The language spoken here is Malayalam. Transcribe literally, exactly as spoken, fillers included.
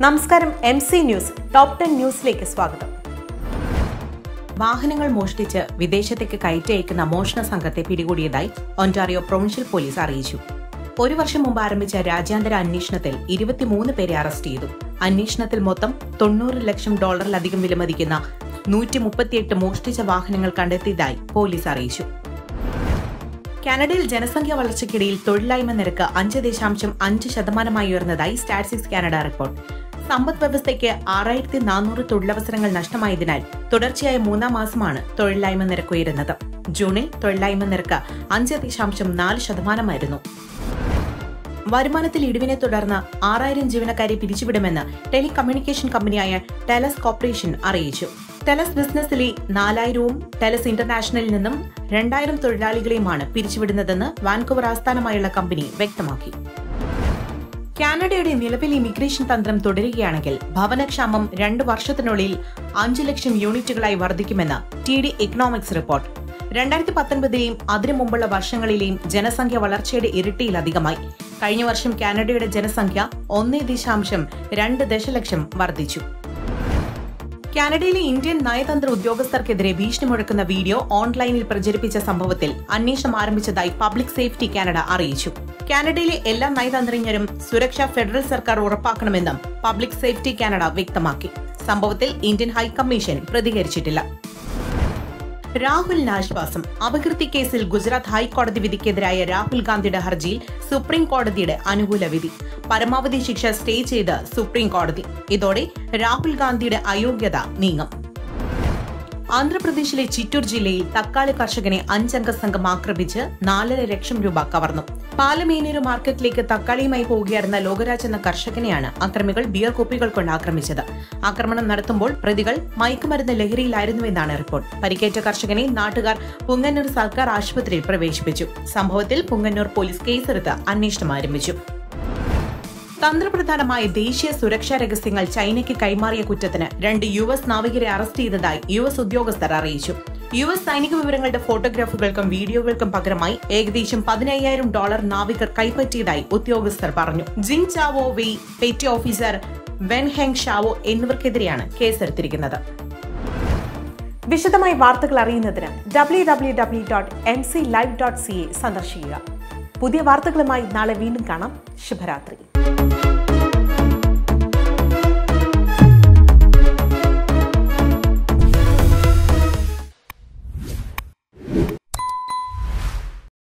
നമസ്കാരം, M C news top ten ന്യൂസിലേക്ക് സ്വാഗതം. വാഹനങ്ങൾ മോഷ്ടിച്ച് വിദേശത്തേക്ക് കയറ്റി അയക്കുന്ന മോഷണ സംഘത്തെ പിടികൂടിയതായി ഒന്റാറിയോ പ്രൊവിൻഷ്യൽ പോലീസ് അറിയിച്ചു. ഒരു വർഷം മുമ്പ് ആരംഭിച്ച രാജ്യാന്തര അന്വേഷണത്തിൽ ഇരുപത്തിമൂന്ന് പേരെ അറസ്റ്റ് ചെയ്തു. അന്വേഷണത്തിൽ മൊത്തം തൊണ്ണൂറ് ലക്ഷം ഡോളറിലധികം വിലമതിക്കുന്ന നൂറ്റി മുപ്പത്തിയെട്ട് മോഷ്ടിച്ച വാഹനങ്ങൾ കണ്ടെത്തിയതായി പോലീസ് അറിയിച്ചു. കാനഡയിൽ ജനസംഖ്യാ വളർച്ചയ്ക്കിടയിൽ തൊഴിലില്ലായ്മ നിരക്ക് അഞ്ച് ദശാംശം അഞ്ച് ശതമാനമായി ഉയർന്നതായി സ്റ്റാറ്റിസ്റ്റിക്സ് കാനഡ റിപ്പോർട്ട്. സമ്പദ് വ്യവസ്ഥയ്ക്ക് ആറായിരത്തി നാനൂറ് തൊഴിലവസരങ്ങൾ നഷ്ടമായതിനാൽ തുടർച്ചയായ മൂന്നാം മാസമാണ് തൊഴിലില്ലായ്മ നിരക്ക് ഉയരുന്നത്. ജൂണിൽ തൊഴിലില്ലായ്മ നിരക്ക് അഞ്ച് ദശാംശം നാല് ശതമാനമായിരുന്നു. വരുമാനത്തിൽ ഇടിവിനെ തുടർന്ന് ആറായിരം ജീവനക്കാരെ പിരിച്ചുവിടുമെന്ന് ടെലികമ്മ്യൂണിക്കേഷൻ കമ്പനിയായ ടെലസ് കോർപ്പറേഷൻ അറിയിച്ചു. ടെലസ് ബിസിനസ്സിലെ നാലായിരവും ടെലസ് ഇന്റർനാഷണലിൽ നിന്നും രണ്ടായിരം തൊഴിലാളികളെയുമാണ് പിരിച്ചുവിടുന്നതെന്ന് വാൻകൂവർ ആസ്ഥാനമായുള്ള കമ്പനി വ്യക്തമാക്കി. കാനഡയുടെ നിലവിലെ ഇമിഗ്രേഷൻ തന്ത്രം തുടരുകയാണെങ്കിൽ ഭവനക്ഷാമം രണ്ട് വർഷത്തിനുള്ളിൽ അഞ്ചു ലക്ഷം യൂണിറ്റുകളായി വർദ്ധിക്കുമെന്ന് ടി ഡി ഇക്കണോമിക്സ് റിപ്പോർട്ട്. രണ്ടായിരത്തി പത്തൊൻപതിലെയും അതിനു മുമ്പുള്ള വർഷങ്ങളിലെയും ജനസംഖ്യ വളർച്ചയുടെ ഇരട്ടിയിലധികമായി. കഴിഞ്ഞ വർഷം കാനഡയുടെ ജനസംഖ്യ ഒന്നേ ദശാംശം രണ്ട് ദശലക്ഷം വർദ്ധിച്ചു. കാനഡയിലെ ഇന്ത്യൻ നയതന്ത്ര ഉദ്യോഗസ്ഥർക്കെതിരെ ഭീഷണി മുഴക്കുന്ന വീഡിയോ ഓൺലൈനിൽ പ്രചരിപ്പിച്ച സംഭവത്തിൽ അന്വേഷണം ആരംഭിച്ചതായി പബ്ലിക് സേഫ്റ്റി കാനഡ അറിയിച്ചു. കാനഡയിലെ എല്ലാ നയതന്ത്രജ്ഞരും സുരക്ഷ ഫെഡറൽ സർക്കാർ ഉറപ്പാക്കണമെന്നും പബ്ലിക് സേഫ്റ്റി കാനഡ വ്യക്തമാക്കി. സംഭവത്തിൽ ഇന്ത്യൻ ഹൈക്കമ്മീഷൻ പ്രതികരിച്ചിട്ടില്ല. രാഹുലിന് ആശ്വാസം. അപകീർത്തി കേസിൽ ഗുജറാത്ത് ഹൈക്കോടതി വിധിക്കെതിരായ രാഹുൽ ഗാന്ധിയുടെ ഹർജിയിൽ സുപ്രീം കോടതിയുടെ അനുകൂല വിധി. പരമാവധി ശിക്ഷ സ്റ്റേ ചെയ്ത് സുപ്രീം കോടതി. ഇതോടെ രാഹുൽ ഗാന്ധിയുടെ അയോഗ്യത നീങ്ങും. ആന്ധ്രാപ്രദേശിലെ ചിറ്റൂർ ജില്ലയിൽ തക്കാളി കർഷകനെ അഞ്ചംഗ സംഘം ആക്രമിച്ച് നാലര ലക്ഷം രൂപ കവർന്നു. പാലമേനൂര് മാർക്കറ്റിലേക്ക് തക്കാളിയുമായി പോവുകയായിരുന്ന ലോകരാജ് എന്ന കർഷകനെയാണ് അക്രമികൾ ബിയർ കുപ്പികൾ കൊണ്ട് ആക്രമിച്ചത്. ആക്രമണം നടത്തുമ്പോൾ പ്രതികൾ മയക്കുമരുന്ന് ലഹരിയിലായിരുന്നുവെന്നാണ് റിപ്പോർട്ട്. പരിക്കേറ്റ കർഷകനെ നാട്ടുകാർ പുങ്ങന്നൂർ സർക്കാർ ആശുപത്രിയിൽ പ്രവേശിപ്പിച്ചു. സംഭവത്തിൽ പുങ്ങന്നൂർ പോലീസ് കേസെടുത്ത് അന്വേഷണം ആരംഭിച്ചു. തന്ത്രപ്രധാനമായ ദേശീയ സുരക്ഷാ രഹസ്യങ്ങൾ ചൈനയ്ക്ക് കൈമാറിയ കുറ്റത്തിന് രണ്ട് യു എസ് നാവികരെ അറസ്റ്റ് ചെയ്തതായി യു എസ് ഉദ്യോഗസ്ഥർ അറിയിച്ചു. യു എസ് സൈനിക വിവരങ്ങളുടെ ഫോട്ടോഗ്രാഫുകൾക്കും വീഡിയോകൾക്കും പകരമായി ഏകദേശം പതിനയ്യായിരം ഡോളർ നാവികർ കൈപ്പറ്റിയതായി ഉദ്യോഗസ്ഥർ പറഞ്ഞു. Jin Chao Wei, petty officer Wen Heng Zhao എന്നിവർക്കെതിരെയാണ് കേസെടുത്തിരിക്കുന്നത്. വിശദമായി വാർത്തകൾ അറിയുന്നതിന് W W W dot M C live dot C A സന്ദർശിക്കുക. പുതിയ വാർത്തകളുമായി നാളെ വീണ്ടും കാണാം. ശുഭരാത്രി.